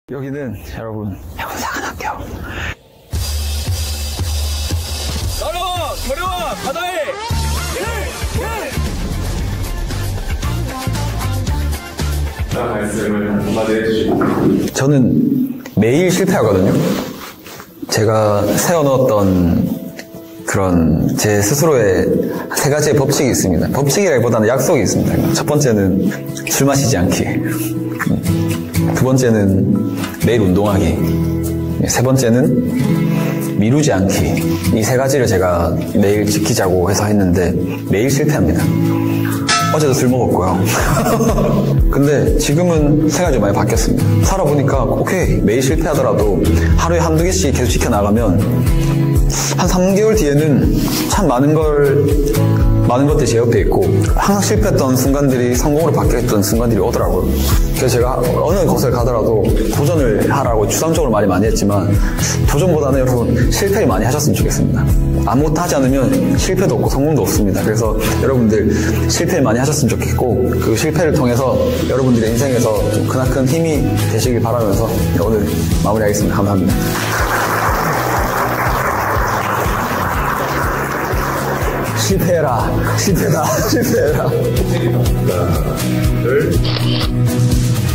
여기는 여러분 해운사관학교. 따라와! 걸어와! 바다에! 말씀을 한마디 해주시고. 저는 매일 실패하거든요. 제가 세워놓았던 그런 제 스스로의 세 가지의 법칙이 있습니다. 법칙이라기보다는 약속이 있습니다. 첫 번째는 술 마시지 않기, 두 번째는 매일 운동하기, 세 번째는 미루지 않기. 이 세 가지를 제가 매일 지키자고 해서 했는데 매일 실패합니다. 어제도 술 먹었고요. 근데 지금은 생각이 좀 많이 바뀌었습니다. 살아보니까 오케이, 매일 실패하더라도 하루에 한두 개씩 계속 지켜나가면 한 3개월 뒤에는 참 많은 것들이 제 옆에 있고 항상 실패했던 순간들이 성공으로 바뀌었던 순간들이 오더라고요. 그래서 제가 어느 곳을 가더라도 도전을 하라고 추상적으로 말이 많이 했지만 도전보다는 여러분 실패를 많이 하셨으면 좋겠습니다. 아무것도 하지 않으면 실패도 없고 성공도 없습니다. 그래서 여러분들 실패를 많이 하셨으면 좋겠고 그 실패를 통해서 여러분들의 인생에서 좀 크나큰 힘이 되시길 바라면서 오늘 마무리하겠습니다. 감사합니다. 실패해라, 실패다, 실패해라. 하나, 둘.